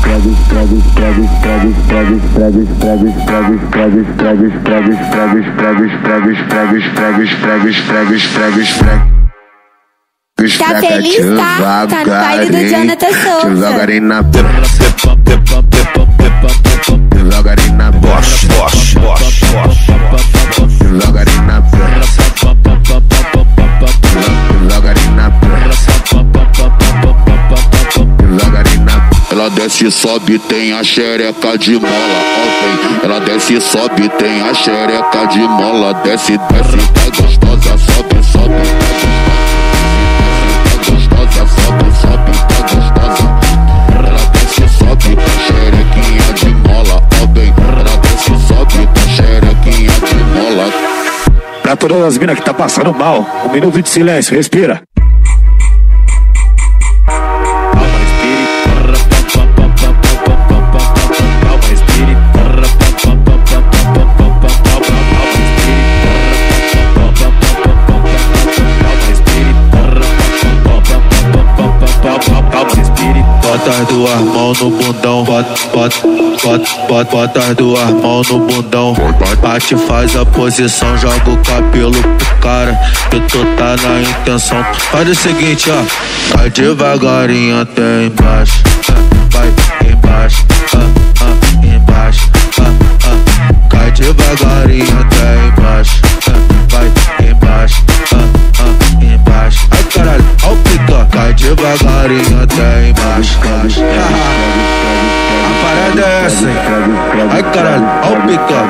Tá feliz, tá? Tá no baile do Jonathan Souza. Devagarinho na devagarinho na bosta, devagarinho na devagarinho na devagarinho na. Ela desce e sobe, tem a xereca de mola, ó, ela desce e sobe, tem a xereca de mola, desce, desce, tá gostosa, sobe, sobe. Pra todas as minas que tá passando mal, 1 minuto de silêncio, respira. Bota as duas mãos no bundão, bota as duas mãos no bundão. Bate, faz a posição, joga o cabelo pro cara, que tu tá na intenção. Faz o seguinte, ó, vai devagarinho até embaixo, vai embaixo, embaixo, cai devagarinho até embaixo, vai embaixo, embaixo. Ai caralho, ó o pica, cai devagarinho até embaixo. A parada é essa, hein? Ai caralho, ó o pica.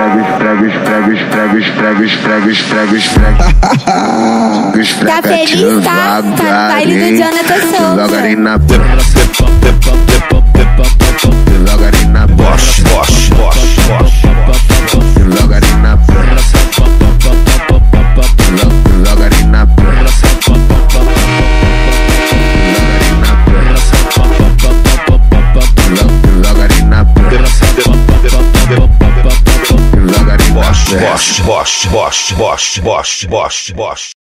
Tá feliz, tá? Tá no baile do Jonathan Souza. Devagarinho na devagarinho na bosta, devagarinho na devagarinho na Bosch.